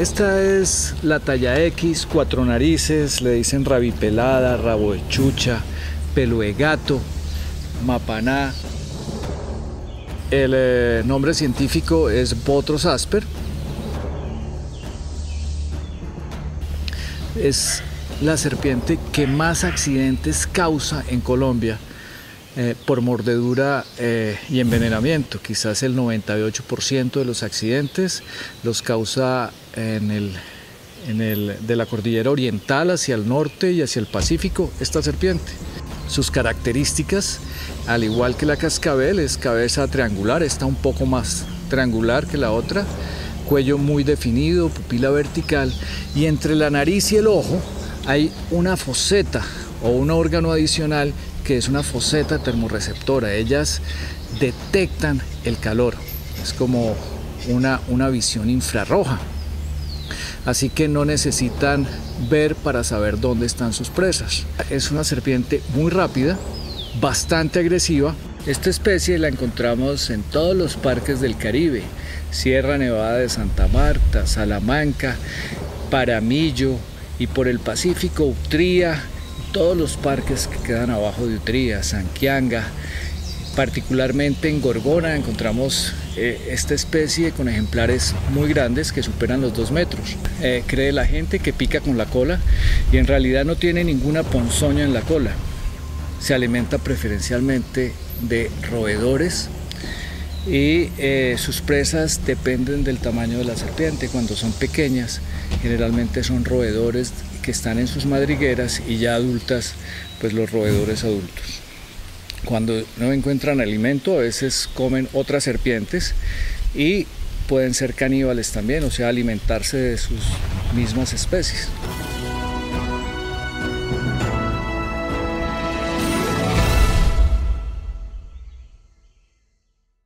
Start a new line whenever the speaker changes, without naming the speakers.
Esta es la talla X, cuatro narices, le dicen rabipelada, rabo de chucha, pelo de gato, mapaná. El nombre científico es Bothros asper. Es la serpiente que más accidentes causa en Colombia por mordedura y envenenamiento. Quizás el 98% de los accidentes los causa de la cordillera oriental hacia el norte y hacia el Pacífico esta serpiente. Sus características, al igual que la cascabel, es cabeza triangular, está un poco más triangular que la otra, cuello muy definido, pupila vertical, y entre la nariz y el ojo hay una foseta o un órgano adicional que es una foseta termorreceptora. Ellas detectan el calor, es como una visión infrarroja, así que no necesitan ver para saber dónde están sus presas. Es una serpiente muy rápida, bastante agresiva. Esta especie la encontramos en todos los parques del Caribe: Sierra Nevada de Santa Marta, Salamanca, Paramillo, y por el Pacífico, Utría, todos los parques que quedan abajo de Utría, Sanquianga. Particularmente en Gorgona encontramos esta especie con ejemplares muy grandes que superan los 2 metros. Cree la gente que pica con la cola y en realidad no tiene ninguna ponzoña en la cola. Se alimenta preferencialmente de roedores y sus presas dependen del tamaño de la serpiente. Cuando son pequeñas, generalmente son roedores que están en sus madrigueras, y ya adultas, pues los roedores adultos. Cuando no encuentran alimento, a veces comen otras serpientes y pueden ser caníbales también, o sea, alimentarse de sus mismas especies.